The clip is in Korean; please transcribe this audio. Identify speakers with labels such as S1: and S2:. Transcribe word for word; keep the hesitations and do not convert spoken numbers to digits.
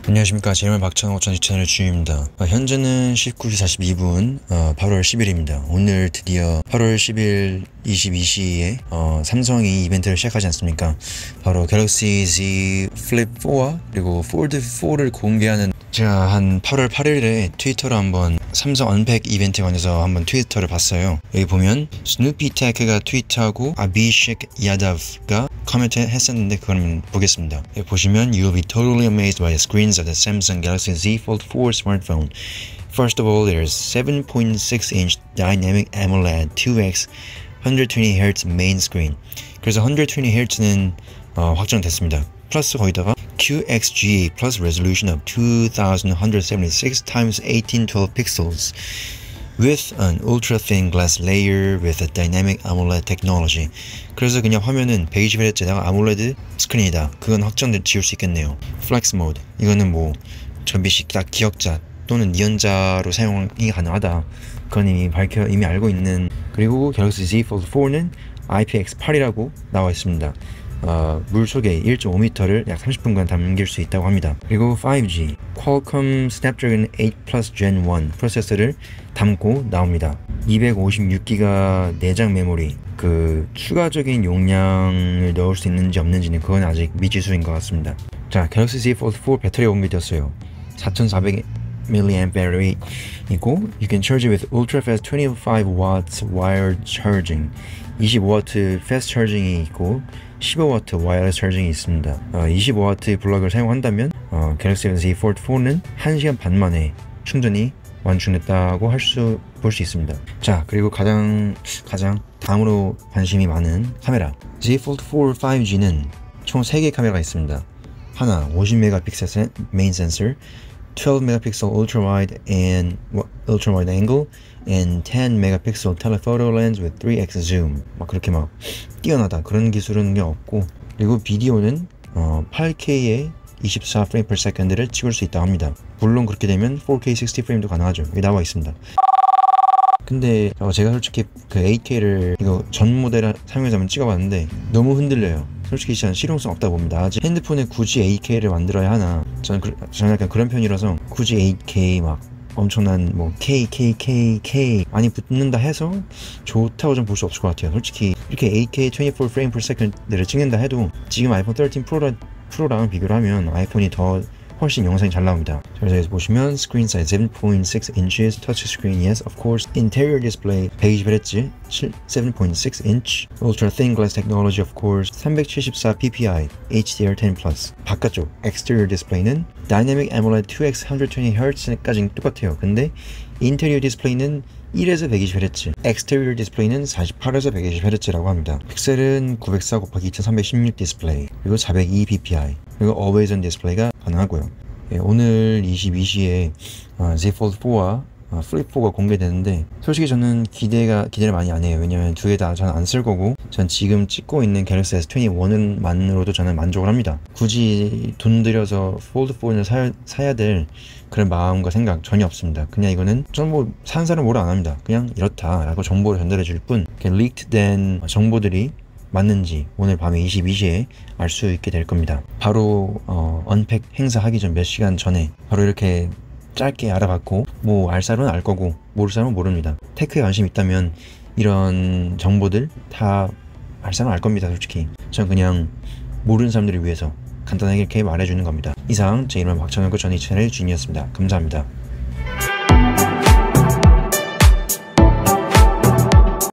S1: 안녕하십니까. 제이엠 박찬호 전직 채널 주임입니다. 어, 현재는 십구 시 사십이 분, 어, 팔월 십일입니다. 오늘 드디어 팔월 십일 이십이 시에 어, 삼성이 이벤트를 시작하지 않습니까? 바로 갤럭시 Z 플립 포와 그리고 폴드 포를 공개하는, 제가 한 팔월 팔일에 트위터로 한번 삼성 언팩 이벤트에 관해서 한번 트위터를 봤어요. 여기 보면 스누피 테크가 트위터하고 아비셰크 야다브가 코멘트 했었는데 그걸 보겠습니다. 여기 보시면 You'll be totally amazed by the screens of the Samsung Galaxy Z Fold four smartphone. First of all, there's seven point six inch dynamic AMOLED two X one hundred twenty hertz main screen. 그래서 one hundred twenty hertz는 어, 확정됐습니다. 플러스 거기다가 Q X G A plus resolution of two thousand one hundred seventy-six by eighteen twelve pixels with an ultra thin glass layer with a dynamic AMOLED technology. 그래서 그냥 화면은 백이십 헤르츠에다가 아몰레드 스크린이다. 그건 확정돼 지울 수 있겠네요. 플렉스 모드, 이거는 뭐 전비식 딱 기억자 또는 니언자로 사용이 가능하다. 그건 이미 밝혀 이미 알고 있는. 그리고 갤럭시 Z Fold fo는 아이 피 엑스 팔이라고 나와 있습니다. 어, 물속에 일 점 오 미터를 약 삼십 분간 담길 수 있다고 합니다. 그리고 파이브 지 Qualcomm Snapdragon eight plus Gen one 프로세서를 담고 나옵니다. 이백오십육 기가 내장 메모리, 그 추가적인 용량을 넣을 수 있는지 없는지는 그건 아직 미지수인 것 같습니다. 자, 갤럭시 Z Fold four 배터리가 공개되었어요. 사천사백 밀리앰프 배터리 있고 You can charge it with ultra fast twenty-five watts wired charging. 이십오 와트 fast charging이 있고 십오 와트 와이어리스 차징이 있습니다. 어, 이십오 와트 블럭을 사용한다면 어, 갤럭시 Z Fold fo는 한 시간 반 만에 충전이 완충됐다고 할 수 볼 수 있습니다. 자, 그리고 가장 가장 다음으로 관심이 많은 카메라, Z Fold four 파이브 지는 총 세 개의 카메라가 있습니다. 하나 오십 메가픽셀 메인 센서, twelve megapixel ultra wide and ultra wide angle and ten megapixel telephoto lens with three x zoom. 막 그렇게 막 뛰어나다 그런 기술은 그냥 없고, 그리고 비디오는 어, 팔 케이에 이십사 프레임 per second를 찍을 수 있다고 합니다. 물론 그렇게 되면 포 케이 식스티 프레임도 가능하죠. 여기 나와 있습니다. 근데 어, 제가 솔직히 그 에이트 케이를 이거 전 모델 사용해서 한번 찍어봤는데 너무 흔들려요. 솔직히 진짜 실용성 없다 봅니다. 아직 핸드폰에 굳이 에이트 케이를 만들어야 하나, 저는, 그, 저는 약간 그런 편이라서 굳이 에이트 케이 막 엄청난 뭐 K, K, K, K 많이 붙는다 해서 좋다고 좀 볼 수 없을 것 같아요. 솔직히 이렇게 에이트 케이 twenty-four frame per second를 찍는다 해도 지금 아이폰 thirteen 프로라, 프로랑 비교를 하면 아이폰이 더 훨씬 영상이 잘 나옵니다. 그래서 여기서 보시면 스크린 사이즈 seven point six inches, touch screen, yes of course, interior display 백이십 헤르츠 seven point six inch, ultra thin glass technology of course, 삼백칠십사 피피아이, 에이치 디 알 ten plus. 바깥쪽 exterior 디스플레이는 dynamic AMOLED two X one hundred twenty hertz까지는 똑같아요. 근데 인테리어 디스플레이는 일에서 백이십 헤르츠, exterior 디스플레이는 사십팔에서 백이십 헤르츠라고 합니다. 픽셀은 구백사 곱하기 이천삼백십육 디스플레이, 그리고 사백이 피피아이, 그리고 always on 디스플레이가 가능하고요. 예, 오늘 이십이 시에 어, Z Fold fo와 어, 플립 포가 공개되는데 솔직히 저는 기대가 기대를 많이 안 해요. 왜냐면 두 개 다 저는 안 쓸 거고, 전 지금 찍고 있는 갤럭시 에스 이십일만으로도 저는 만족을 합니다. 굳이 돈 들여서 폴드 포를 사야, 사야 될 그런 마음과 생각 전혀 없습니다. 그냥 이거는 저는 뭐 사는 사람 뭐라 안 합니다. 그냥 이렇다라고 정보를 전달해 줄 뿐, 리크된 정보들이 맞는지 오늘 밤에 이십이 시에 알 수 있게 될 겁니다. 바로 어, 언팩 행사 하기 전 몇 시간 전에 바로 이렇게 짧게 알아봤고, 뭐 알 사람은 알 거고 모를 사람은 모릅니다. 테크에 관심 있다면 이런 정보들 다 알 사람은 알 겁니다. 솔직히 저는 그냥 모르는 사람들을 위해서 간단하게 이렇게 말해주는 겁니다. 이상 제 이름은 박찬호, 저는 이 채널의 주인이었습니다. 감사합니다.